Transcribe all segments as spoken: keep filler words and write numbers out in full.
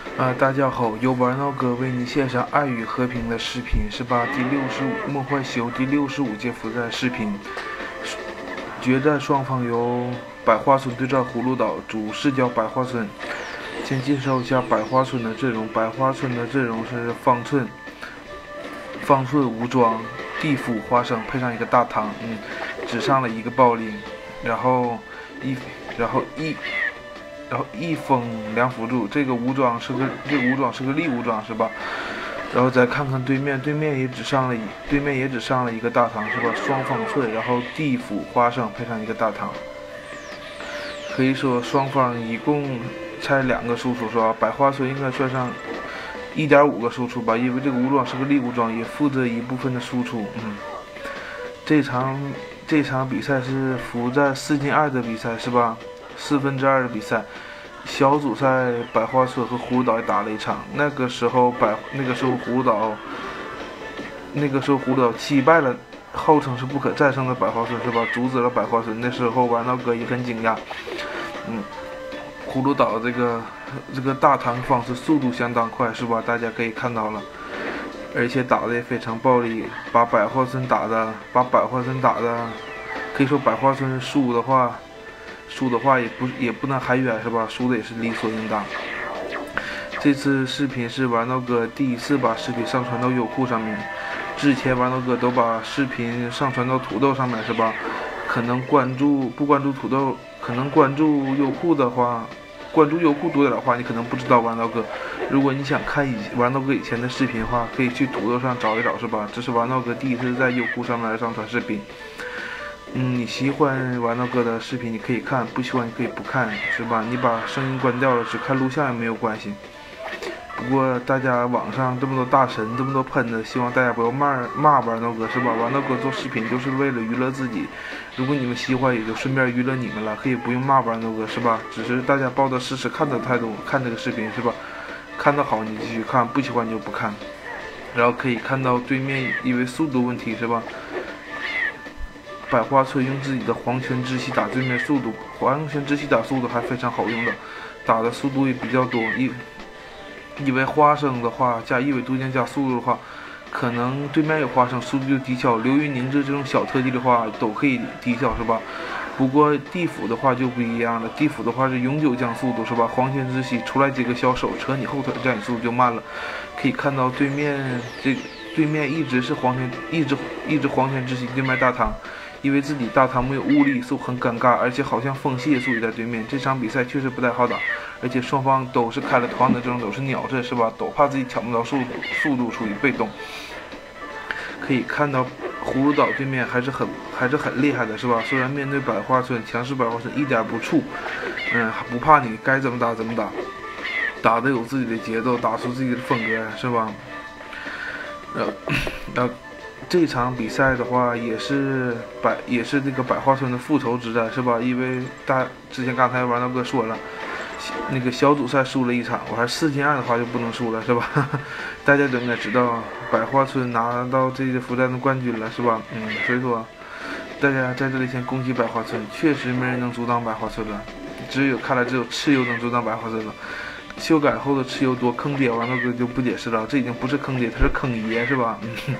啊、呃，大家好，由玩闹哥为您献上爱与和平的视频，是吧？第六十五梦幻西游第六十五届福战视频，决战双方由百花村对战葫芦岛，主视角百花村。先介绍一下百花村的阵容，百花村的阵容是方寸、方寸无装、地府、花生，配上一个大唐，嗯，只上了一个暴力，然后一，然后一。然后一风两辅助，这个武装是个这个武装是个力武装是吧？然后再看看对面，对面也只上了一，对面也只上了一个大唐是吧？双方寸，然后地府花生配上一个大唐，可以说双方一共才两个输出是吧？百花村应该算上一点五个输出吧，因为这个武装是个力武装，也负责一部分的输出。嗯，这场这场比赛是福战四进二的比赛是吧？四分之二的比赛，小组赛百花村和葫芦岛也打了一场。那个时候百那个时候葫芦岛，那个时候葫芦岛击败了号称是不可战胜的百花村是吧？阻止了百花村。那时候玩闹哥也很惊讶。嗯，葫芦岛这个这个大唐方式速度相当快是吧？大家可以看到了，而且打的也非常暴力，把百花村打的把百花村打的，可以说百花村输的话。输的话也不也不能还远是吧？输的也是理所应当。这次视频是玩闹哥第一次把视频上传到优酷上面，之前玩闹哥都把视频上传到土豆上面是吧？可能关注不关注土豆，可能关注优酷的话，关注优酷多点的话，你可能不知道玩闹哥。如果你想看以玩闹哥以前的视频的话，可以去土豆上找一找是吧？这是玩闹哥第一次在优酷上面上传视频。嗯，你喜欢玩闹哥的视频，你可以看；不喜欢，你可以不看，是吧？你把声音关掉了，只看录像也没有关系。不过大家网上这么多大神，这么多喷子，希望大家不要骂骂玩闹哥，是吧？玩闹哥做视频就是为了娱乐自己。如果你们喜欢，也就顺便娱乐你们了，可以不用骂玩闹哥，是吧？只是大家抱着试试看的态度看这个视频，是吧？看得好你继续看，不喜欢你就不看。然后可以看到对面因为速度问题，是吧？百花村用自己的黄泉之息打对面速度，黄泉之息打速度还非常好用的，打的速度也比较多。因因为花生的话加一尾渡江加速度的话，可能对面有花生速度就低效，流云凝滞这种小特技的话都可以低效是吧？不过地府的话就不一样了，地府的话是永久降速度是吧？黄泉之息出来几个小手扯你后腿，这样你速度就慢了。可以看到对面这个对面一直是黄泉，一直一直黄泉之息对面大唐。因为自己大唐没有物力，所以很尴尬，而且好像风系速也在对面。这场比赛确实不太好打，而且双方都是开了同样的阵容，都是鸟阵是吧？都怕自己抢不到速度，速度处于被动。可以看到葫芦岛对面还是很还是很厉害的是吧？虽然面对百花村强势百花村一点不怵，嗯，不怕你该怎么打怎么打，打的有自己的节奏，打出自己的风格是吧？呃，呃。这场比赛的话，也是百也是这个百花村的复仇之战，是吧？因为大之前刚才玩闹哥说了，那个小组赛输了一场，我还四进二的话就不能输了，是吧？大家都应该知道，百花村拿到这个福战的冠军了，是吧？嗯，所以说，大家在这里先恭喜百花村，确实没人能阻挡百花村了，只有看来只有蚩尤能阻挡百花村了。修改后的蚩尤多坑爹，玩闹哥就不解释了，这已经不是坑爹，他是坑爷，是吧？嗯。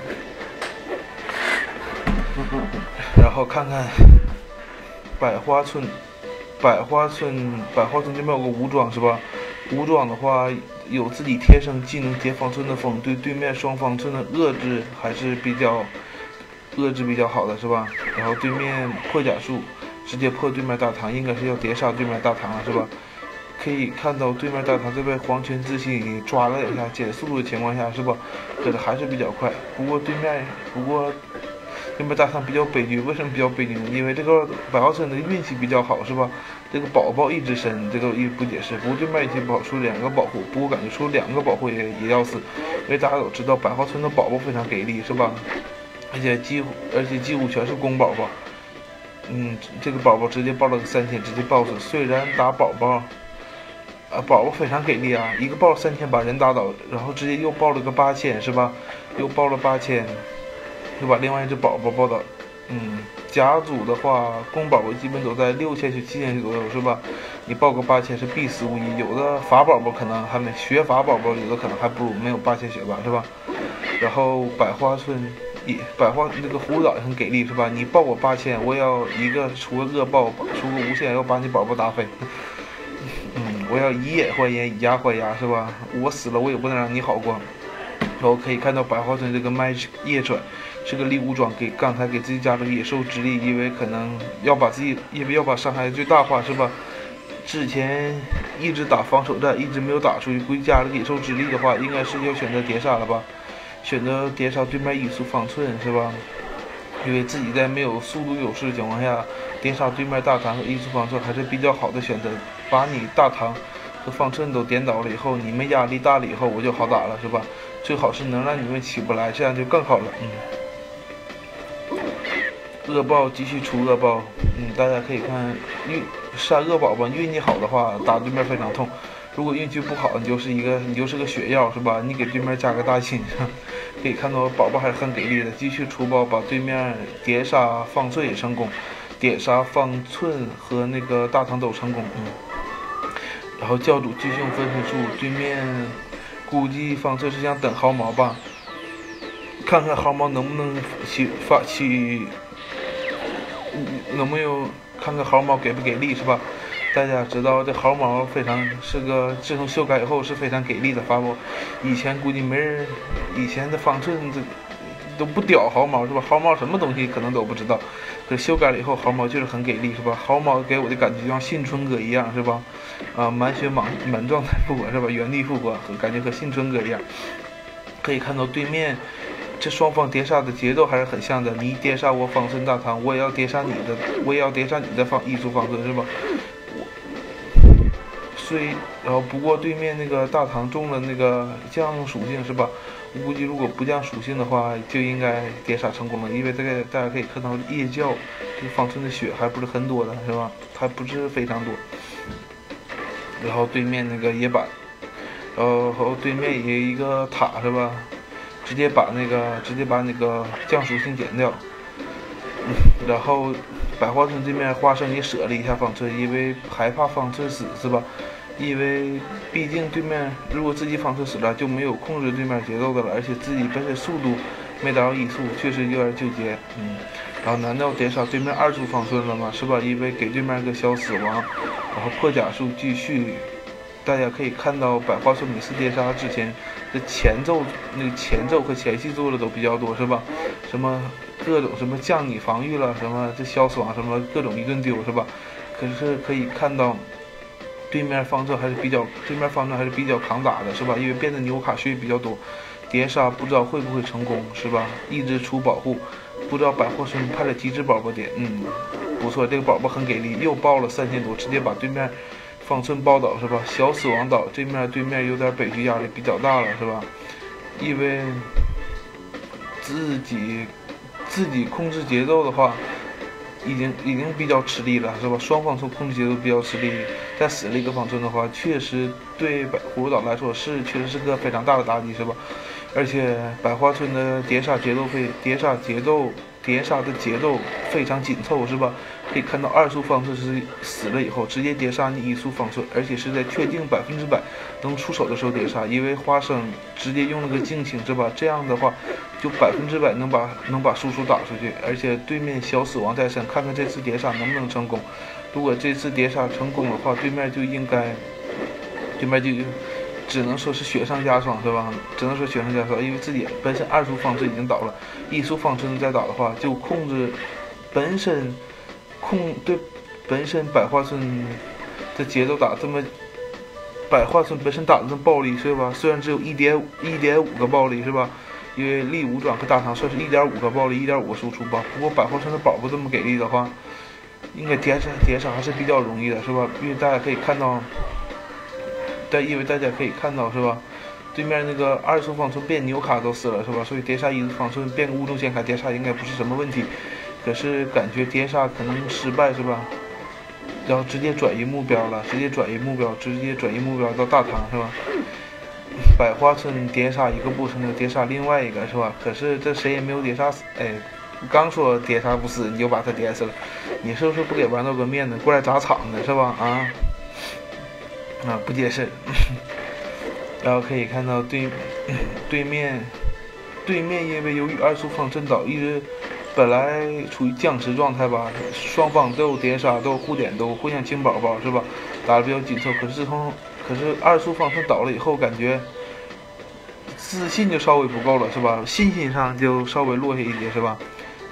然后看看百花村，百花村，百花村这边有个武装是吧？武装的话有自己天生技能接方寸的风，对对面双方寸的遏制还是比较遏制比较好的是吧？然后对面破甲术直接破对面大唐，应该是要叠杀对面大唐了是吧？可以看到对面大唐这边黄泉之息抓了两下减速度的情况下是吧？这个还是比较快。不过对面不过。对面大唐比较悲剧，为什么比较悲剧呢？因为这个百花村的运气比较好，是吧？这个宝宝一直身，这个一不解释。不过对面运气不好，出两个保护，不过感觉出两个保护也也要死，因为大家都知道百花村的宝宝非常给力，是吧？而且几乎而且几乎全是公宝宝，嗯，这个宝宝直接爆了个三千，直接爆死。虽然打宝宝，啊，宝宝非常给力啊，一个爆了三千把人打倒，然后直接又爆了个八千，是吧？又爆了八千。又把另外一只宝宝抱倒， 嗯，甲组的话，公宝宝基本都在六千去七千左右，是吧？你报个八千是必死无疑。有的法宝宝可能还没学法宝宝，有的可能还不如没有八千血吧，是吧？然后百花村也百花那个葫芦岛也很给力，是吧？你报我八千，我要一个出个恶报，出个无限，要把你宝宝打飞。嗯，我要以眼还眼，以牙还牙，是吧？我死了，我也不能让你好过。然后可以看到百花村这个 Magic 夜转是个力武装，给刚才给自己加了个野兽之力，因为可能要把自己，因为要把伤害最大化，是吧？之前一直打防守战，一直没有打出去，估计加了个野兽之力的话，应该是要选择碟杀了吧？选择碟杀对面移速方寸，是吧？因为自己在没有速度优势的情况下，碟杀对面大唐和移速方寸还是比较好的选择，把你大唐和方寸都点倒了以后，你们压力大了以后，我就好打了，是吧？最好是能让你们起不来，这样就更好了。嗯，恶报继续出恶报。嗯，大家可以看运杀恶宝宝，运气好的话打对面非常痛，如果运气不好，你就是一个你就是个血药，是吧？你给对面加个大心，可以看到宝宝还是很给力的，继续出包把对面碟杀方寸也成功，碟杀方寸和那个大唐都成功。嗯，然后教主继续用分身术，对面估计方寸是想等毫毛吧，看看毫毛能不能起发起，能不能看看毫毛给不给力，是吧？大家知道这毫毛非常是个，自从修改以后是非常给力的法宝，以前估计没人，以前的方寸这都不屌毫毛，是吧？毫毛什么东西可能都不知道，可修改了以后毫毛就是很给力，是吧？毫毛给我的感觉就像信春哥一样，是吧？啊，满血满满状态复活，是吧？原地复活，感觉和信春哥一样。可以看到对面这双方碟杀的节奏还是很像的，你碟杀我方寸大唐，我也要碟杀你的，我也要碟杀你的方异族方寸，是吧？虽然后不过对面那个大唐中了那个降属性，是吧？我估计如果不降属性的话，就应该碟杀成功了，因为这个大家可以看到夜教这个方寸的血还不是很多的，是吧？还不是非常多。然后对面那个野板，然后对面也有一个塔，是吧？直接把那个直接把那个降属性减掉。嗯，然后百花村这面花生也舍了一下方寸，因为害怕方寸死，是吧？因为毕竟对面如果自己方寸死了，就没有控制对面节奏的了，而且自己本身速度没达到一速，确实有点纠结。嗯，然后难道碟杀对面二速方寸了吗？是吧？因为给对面一个小死亡，然后破甲术继续。大家可以看到百花村每次碟杀之前的前奏，那个前奏和前戏做的都比较多，是吧？什么各种什么降你防御了，什么这消死亡什么各种一顿丢，是吧？可是可以看到对面方阵还是比较对面方阵还是比较抗打的，是吧？因为变得纽卡血比较多，碟杀不知道会不会成功，是吧？一直出保护，不知道百花村派了几只宝宝点，嗯，不错，这个宝宝很给力，又爆了三千多，直接把对面方寸爆倒，是吧？小死亡倒，这面对面有点北区压力比较大了，是吧？因为自己自己控制节奏的话，已经已经比较吃力了，是吧？双方从控制节奏比较吃力，再死了一个方寸的话，确实对葫芦岛来说是确实是个非常大的打击，是吧？而且百花村的碟杀节奏非碟杀节奏碟杀的节奏非常紧凑，是吧？可以看到二速方寸是死了以后直接碟杀你一速方寸，而且是在确定百分之百能出手的时候碟杀，因为花生直接用了个惊醒，是吧？这样的话就百分之百能把能把输出打出去，而且对面小死亡在身，看看这次碟杀能不能成功。如果这次碟杀成功的话，对面就应该对面就只能说是雪上加霜，是吧？只能说雪上加霜，因为自己本身二速方寸已经倒了，一速方寸再倒的话，就控制本身控对本身百花村的节奏打这么，百花村本身打的这么暴力，是吧？虽然只有一点一点五个暴力，是吧？因为力武转和大唐算是一点五个暴力，一点五个输出吧。不过百花村的宝宝这么给力的话，应该碟杀碟杀还是比较容易的，是吧？因为大家可以看到。但因为大家可以看到，是吧？对面那个二速方寸变纽卡都死了，是吧？所以碟杀一速方寸变个乌龙显卡碟杀应该不是什么问题。可是感觉碟杀可能失败，是吧？然后直接转移目标了，直接转移目标，直接转移目标到大唐，是吧？百花村碟杀一个不成就碟杀另外一个，是吧？可是这谁也没有碟杀死，哎， 刚说碟杀不死，你就把他碟死了，你是不是不给豌豆哥面子，过来砸场的是吧？啊啊，不解释。然后可以看到对对面对面因为由于二速方阵岛一直本来处于僵持状态吧，双方都有碟杀，都有护点，都互相清宝宝是吧？打得比较紧凑。可是自从可是二速方阵倒了以后，感觉自信就稍微不够了是吧？信心上就稍微落下一截是吧？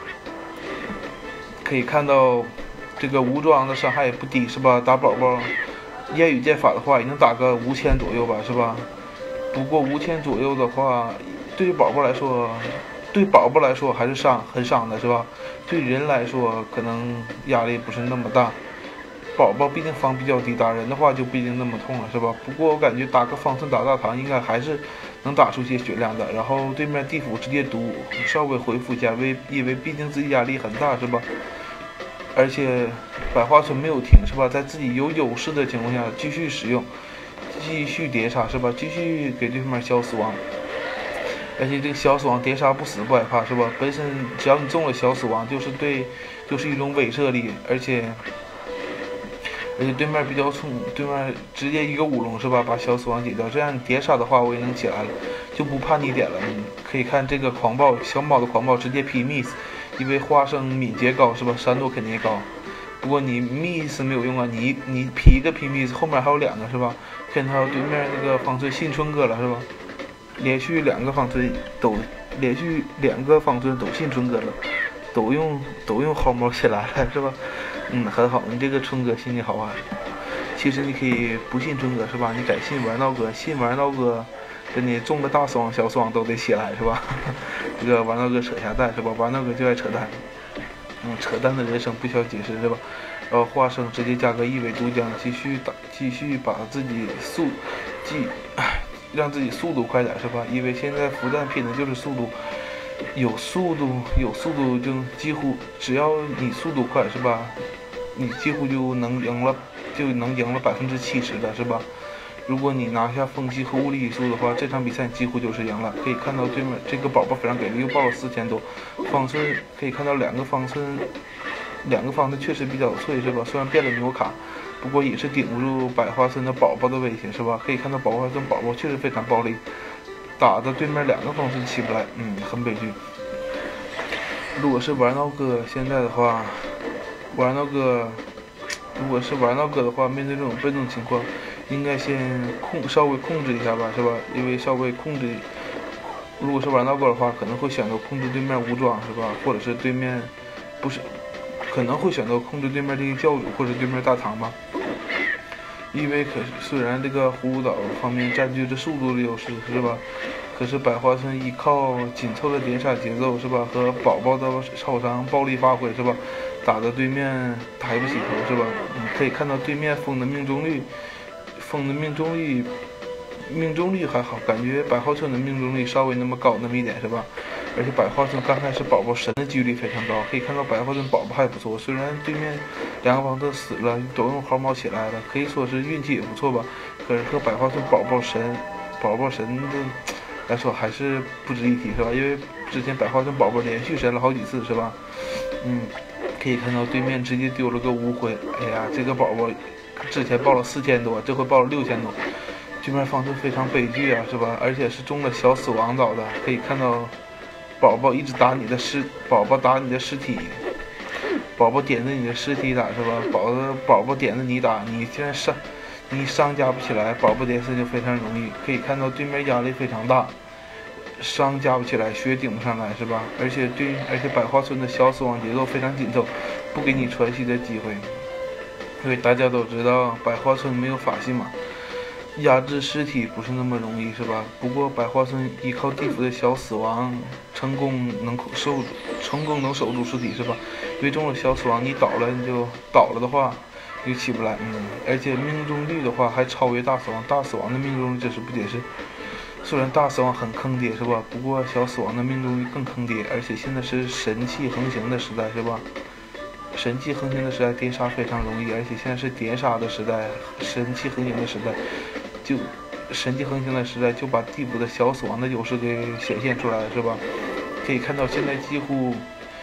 可以看到这个武装的伤害也不低是吧？打宝宝烟雨剑法的话也能打个五千左右吧是吧？不过五千左右的话，对于宝宝来说，对宝宝来说还是伤很伤的是吧？对人来说可能压力不是那么大。宝宝毕竟防比较低，打人的话就不一定那么痛了是吧？不过我感觉打个方寸打大唐应该还是能打出些血量的。然后对面地府直接毒，稍微回复一下，为因为毕竟自己压力很大是吧？而且百花村没有停是吧？在自己有优势的情况下继续使用，继续碟杀是吧？继续给对面消死亡。而且这个小死亡碟杀不死不害怕是吧？本身只要你中了小死亡，就是对，就是一种威慑力，而且而且对面比较冲，对面直接一个乌龙是吧？把小死亡解掉，这样碟杀的话我也能起来了，就不怕你点了。你可以看这个狂暴小猫的狂暴直接劈 miss， 因为花生敏捷高是吧？闪躲肯定也高。不过你 miss 没有用啊，你你劈一个劈 miss， 后面还有两个是吧？看到对面那个方寸信春哥了是吧？连续两个方寸都连续两个方寸都信春哥了，都用都用薅毛起来了是吧？嗯，很好，你这个春哥心情好啊。其实你可以不信春哥是吧？你改信玩闹哥，信玩闹哥，跟你中个大死亡小死亡都得起来是吧？这个玩闹哥扯下蛋是吧？玩闹哥就爱扯蛋，嗯，扯淡的人生不需要解释是吧？然后花生直接加个一尾毒浆，继续打，继续把自己速继。让自己速度快点是吧？因为现在福弹拼的就是速度，有速度有速度就几乎只要你速度快是吧？你几乎就能赢了，就能赢了百分之七十的是吧？如果你拿下风息和物理语速的话，这场比赛几乎就是赢了。可以看到对面这个宝宝非常给力，又爆了四千多方寸，可以看到两个方寸，两个方寸确实比较脆是吧？虽然变了纽卡。不过也是顶不住百花村的宝宝的威胁是吧？可以看到百花村宝宝确实非常暴力，打的对面两个方寸起不来，嗯，很悲剧。如果是玩闹哥现在的话，玩闹哥，如果是玩闹哥的话，面对这种被动情况，应该先控稍微控制一下吧，是吧？因为稍微控制，如果是玩闹哥的话，可能会选择控制对面武装是吧？或者是对面不是。可能会选择控制对面这个教主或者对面大唐吧，因为可是虽然这个葫芦岛方面占据着速度的优势是吧？可是百花村依靠紧凑的碟杀节奏是吧？和宝宝的超伤暴力发挥是吧？打得对面抬不起头是吧？你可以看到对面风的命中率，风的命中率，命中率还好，感觉百花村的命中率稍微那么高那么一点是吧？而且百花村刚开始宝宝神的几率非常高，可以看到百花村宝宝还不错，虽然对面两个王子死了，都用毫毛起来了，可以说是运气也不错吧。可是和百花村宝宝神、宝宝神的来说还是不值一提是吧？因为之前百花村宝宝连续神了好几次是吧？嗯，可以看到对面直接丢了个无悔，哎呀，这个宝宝之前报了四千多，这回报了六千多，对面方式非常悲剧啊是吧？而且是中了小死亡岛的，可以看到。宝宝一直打你的尸，宝宝打你的尸体，宝宝点着你的尸体打是吧？宝宝宝宝点着你打，你现在伤，你伤加不起来，宝宝点死就非常容易。可以看到对面压力非常大，伤加不起来，血顶不上来是吧？而且对，而且百花村的小死亡节奏非常紧凑，不给你喘息的机会。因为大家都知道百花村没有法系嘛。压制尸体不是那么容易是吧？不过百花村依靠地府的小死亡，成功能守住，成功能守住尸体是吧？因为中了小死亡，你倒了你就倒了的话，你就起不来。嗯，而且命中率的话还超越大死亡，大死亡的命中率这是不解释。虽然大死亡很坑爹是吧？不过小死亡的命中率更坑爹，而且现在是神器横行的时代是吧？神器横行的时代，碟杀非常容易，而且现在是碟杀的时代，神器横行的时代。就神迹横行的时代，就把地府的小死亡的优势给显现出来了，是吧？可以看到现在几乎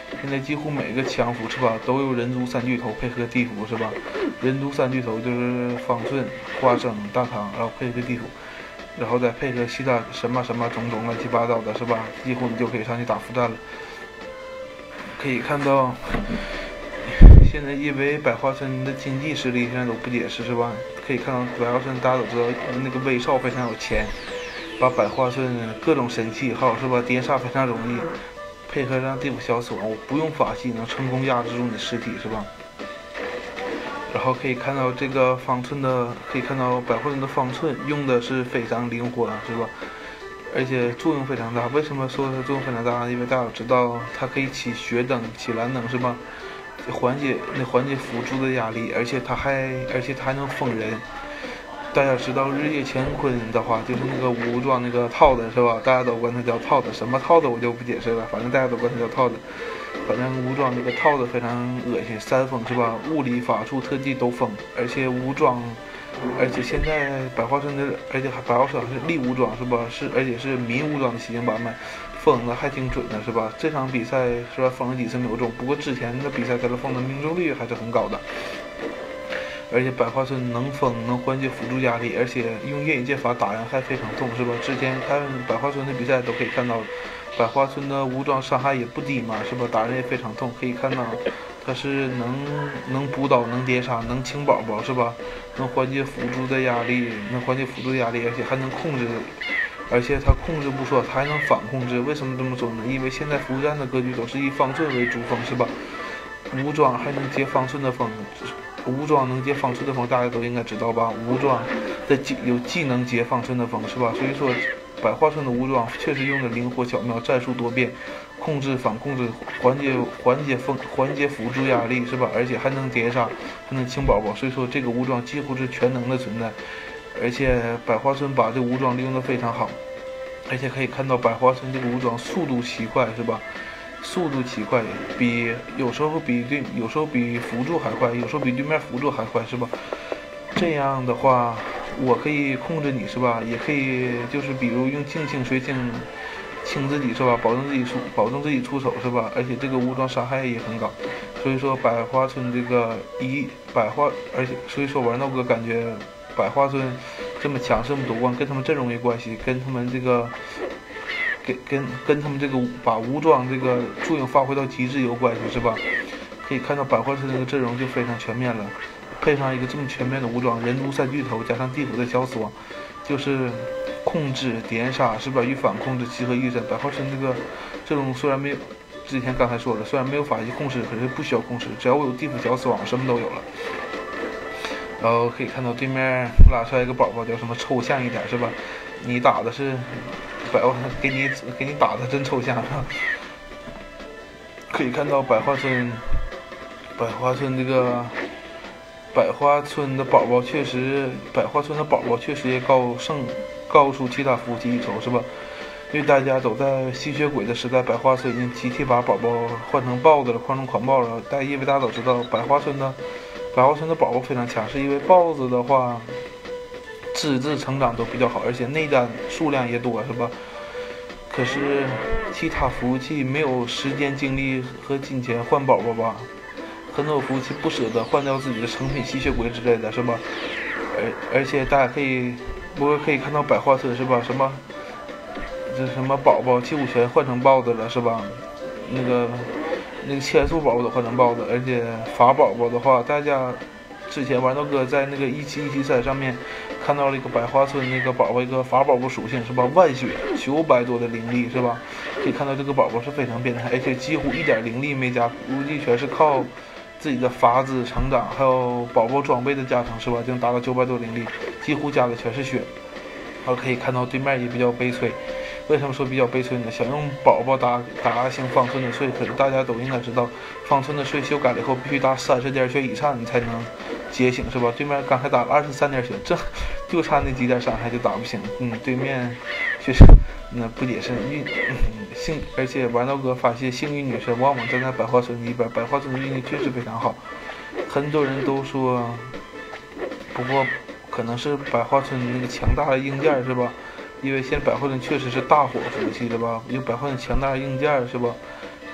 现在几乎每个强服是吧，都有人族三巨头配合地服是吧？人族三巨头就是方寸、花生、大唐，然后配合地服，然后再配合其他什么什么种种乱七八糟的是吧？几乎你就可以上去打副战了。可以看到，现在因为百花村的经济实力现在都不解释是吧？可以看到百花村大家都知道那个威少非常有钱，把百花村各种神器还有是吧跌杀非常容易。配合上地府小死亡，我不用法器能成功压制住你的尸体是吧？然后可以看到这个方寸的，可以看到百花村的方寸用的是非常灵活是吧？而且作用非常大。为什么说它作用非常大？因为大家都知道它可以起血等、起蓝等是吧？缓解那缓解辅助的压力，而且它还而且它还能封人。大家知道日夜乾坤的话，就是那个武装那个套子是吧？大家都管它叫套子，什么套子我就不解释了，反正大家都管它叫套子。反正武装这个套子非常恶心，三封是吧？物理、法术、特技都封，而且武装，而且现在百花村的，而且还百花村还是力武装是吧？是而且是民武装的七星八脉，封的还挺准的是吧？这场比赛是吧？封了几次没有中，不过之前的比赛它的封的命中率还是很高的。而且百花村能封能缓解辅助压力，而且用夜影剑法打人还非常痛是吧？之前看百花村的比赛都可以看到，百花村的武装伤害也不低嘛是吧？打人也非常痛，可以看到它是能能补刀能跌杀能清宝宝是吧？能缓解辅助的压力，能缓解辅助压力，而且还能控制，而且它控制不说，它还能反控制。为什么这么说呢？因为现在服战的格局都是以方寸为主锋是吧？武装还能接方寸的风。武装能接方寸的风，大家都应该知道吧？武装的技有技能接方寸的风是吧？所以说，百花村的武装确实用的灵活巧妙，战术多变，控制反控制，缓解缓解风缓解辅助压力是吧？而且还能叠杀，还能清宝宝。所以说，这个武装几乎是全能的存在。而且百花村把这个武装利用的非常好，而且可以看到百花村这个武装速度奇快是吧？速度奇快，比有时候比对，有时候比辅助还快，有时候比对面辅助还快，是吧？这样的话，我可以控制你，是吧？也可以就是比如用静清水清清自己，是吧？保证自己出，保证自己出手，是吧？而且这个武装伤害也很高，所以说百花村这个一百花，而且所以说玩闹哥感觉百花村这么强势这么夺冠，跟他们阵容有关系，跟他们这个。跟跟跟他们这个把武装这个作用发挥到极致有关系是吧？可以看到百花村这个阵容就非常全面了，配上一个这么全面的武装，人族三巨头加上地府的小死亡，就是控制、点杀是吧？与反控制集合一身。百花村这个阵容虽然没有之前刚才说了，虽然没有法器控制，可是不需要控制，只要我有地府小死亡，什么都有了。然后可以看到对面拉出来一个宝宝叫什么抽象一点是吧？你打的是。百花给你给你打的真抽象啊！可以看到百花村，百花村这个百花村的宝宝确实，百花村的宝宝确实也高胜高出其他服务器一筹是吧？因为大家都在吸血鬼的时代，百花村已经集体把宝宝换成豹子了，换成狂暴了。但因为大家都知道，百花村的百花村的宝宝非常强势，因为豹子的话。资质成长都比较好，而且内单数量也多，是吧？可是其他服务器没有时间、精力和金钱换宝宝吧？很多服务器不舍得换掉自己的成品吸血鬼之类的，是吧？而而且大家可以，不过可以看到百花村是吧？什么这什么宝宝几乎全换成豹子了，是吧？那个那个千速宝宝都换成豹子，而且法宝宝的话，大家。之前玩闹哥在那个一七一七三上面看到了一个百花村那个宝宝一个法宝宝属性是吧？万血九百多的灵力是吧？可以看到这个宝宝是非常变态，而且几乎一点灵力没加，估计全是靠自己的法子成长，还有宝宝装备的加成是吧？就能达到九百多灵力，几乎加的全是血。然后可以看到对面也比较悲催。为什么说比较悲催呢？想用宝宝打打行方寸的税，可是大家都应该知道，方寸的税修改了以后必须打三十点血以上你才能觉醒，是吧？对面刚才打了二十三点血，这就差那几点伤害就打不行。嗯，对面确实那不解释运、嗯、幸，而且玩闹哥发现幸运女神往往站在百花村里边，百花村的运气确实非常好。很多人都说，不过可能是百花村那个强大的硬件是吧？因为现在百花村确实是大火服务器，是吧？有百花村强大的硬件是吧？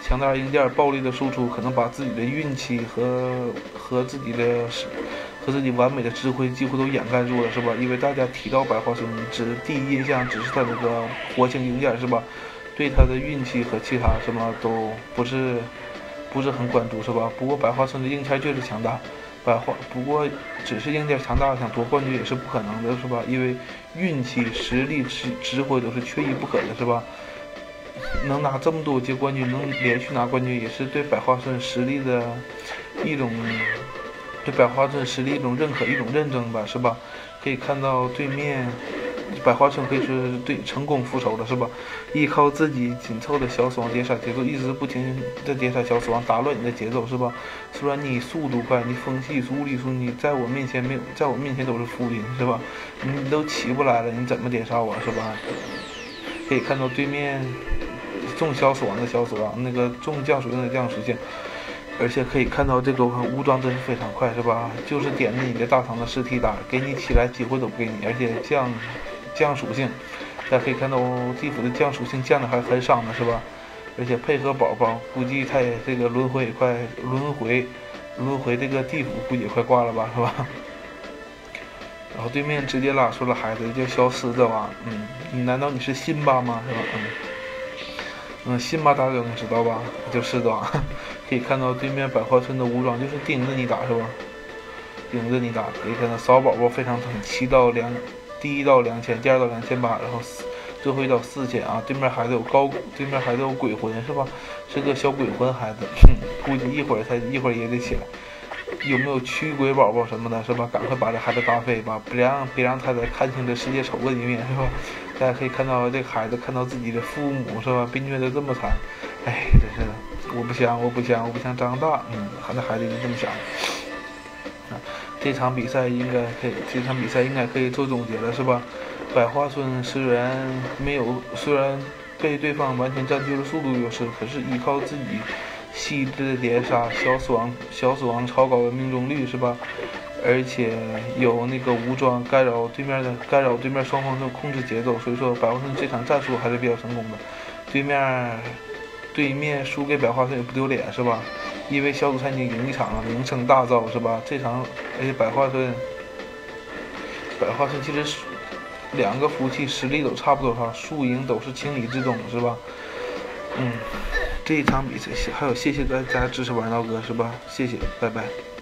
强大硬件暴力的输出，可能把自己的运气和和自己的和自己完美的智慧几乎都掩盖住了，是吧？因为大家提到百花村，只第一印象只是他那个活性硬件，是吧？对他的运气和其他什么都不是不是很关注，是吧？不过百花村的硬件确实强大，百花不过只是硬件强大，想夺冠军也是不可能的，是吧？因为运气、实力、智智慧都是缺一不可的，是吧？能拿这么多届冠军，能连续拿冠军，也是对百花村实力的一种对百花村实力一种认可、一种认证吧，是吧？可以看到对面。百花村可以说是对成功复仇了，是吧？依靠自己紧凑的小死亡碟杀节奏，一直不停的碟杀小死亡，打乱你的节奏，是吧？虽然你速度快，你风系速、物理速，你在我面前没有，在我面前都是浮云，是吧？你都起不来了，你怎么碟杀我，是吧？可以看到对面重小死亡的小死亡，那个重降属性的降属性。而且可以看到这个武装真是非常快，是吧？就是点着你的大唐的尸体打，给你起来机会都不给你，而且降降属性，大家可以看到地府的降属性降的还很少呢，是吧？而且配合宝宝，估计他也这个轮回也快轮回轮回这个地府估计也快挂了吧，是吧？然后对面直接拉出了孩子叫小狮子王，嗯，你难道你是辛巴吗？是吧？嗯。嗯，辛巴大哥你知道吧？就是狮子王，可以看到对面百花村的武装就是盯着你打，是吧？盯着你打，可以看到扫宝宝非常疼，七到两，第一到两千，第二到两千八，然后四最后一到四千啊！对面孩子有高，对面孩子有鬼魂，是吧？是个小鬼魂孩子，哼，估计一会儿他一会儿也得起来。有没有驱鬼宝宝什么的，是吧？赶快把这孩子打飞吧，别让别让他再看清这世界丑恶的一面，是吧？大家可以看到这个孩子看到自己的父母，是吧？被虐得这么惨，哎，真是的，我不想，我不想，我不想长大。嗯，那孩子就这么想。啊，这场比赛应该可以，这场比赛应该可以做总结了，是吧？百花村虽然没有，虽然被对方完全占据了速度优势，可是依靠自己细致的碟杀，小死亡小死亡超高的命中率，是吧？而且有那个武装干扰对面的干扰对面双方的控制节奏，所以说百花村这场战术还是比较成功的。对面对面输给百花村也不丢脸，是吧？因为小组赛已经赢一场了，名声大噪，是吧？这场而且百花村百花村其实两个服务器实力都差不多少，输赢都是情理之中，是吧？嗯，这一场比赛还有谢谢大家支持玩闹哥，是吧？谢谢，拜拜。